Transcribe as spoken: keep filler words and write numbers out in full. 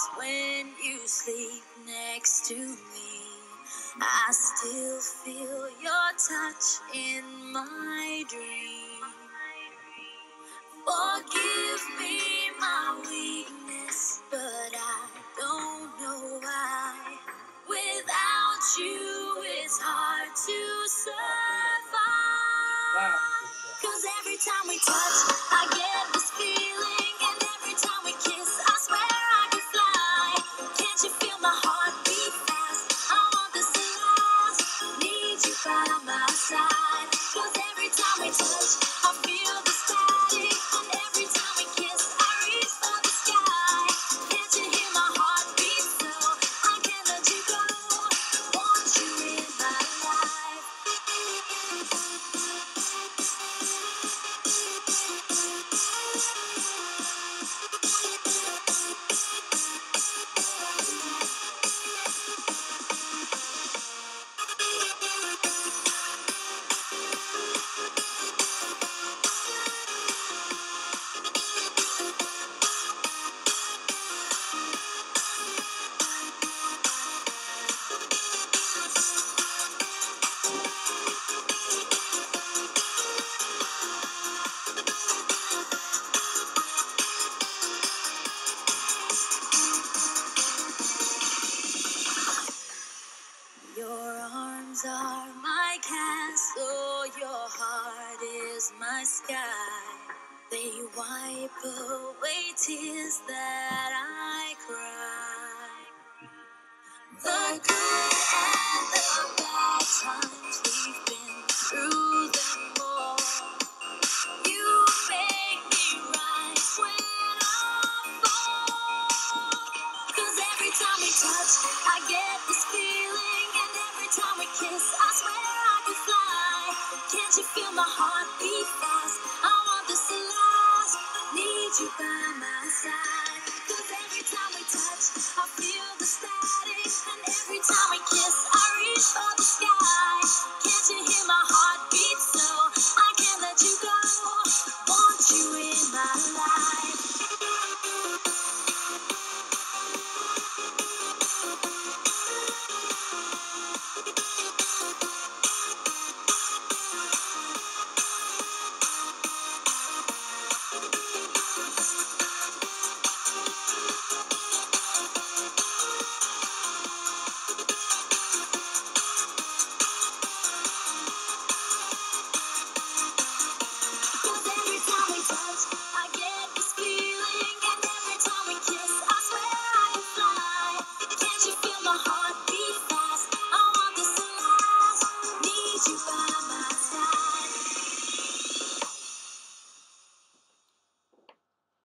nights when you sleep next to me, I still feel your touch in my dream. Forgive me my weakness, but I don't know why. Without you, it's hard to survive. Cause every time we touch, I get this feeling. And every time we kiss, I swear I could fly. Can't you feel my heart beat fast? I want this to last. Need you by my side. Cause every time we touch, I feel the static. And every time we kiss, I reach for the sky. Can't you hear my heart beat so? I can't let you go. Want you in my life. Your arms are my castle, your heart is my sky. They wipe away tears that I cry. The good and the bad times, we've been through them all. You make me rise when I fall. Cause every time we touch, I get this feeling. And every time we kiss, I swear I could fly. Can't you feel my heart beat fast? I want this to last. Need you by my side. Cause every time we touch, I feel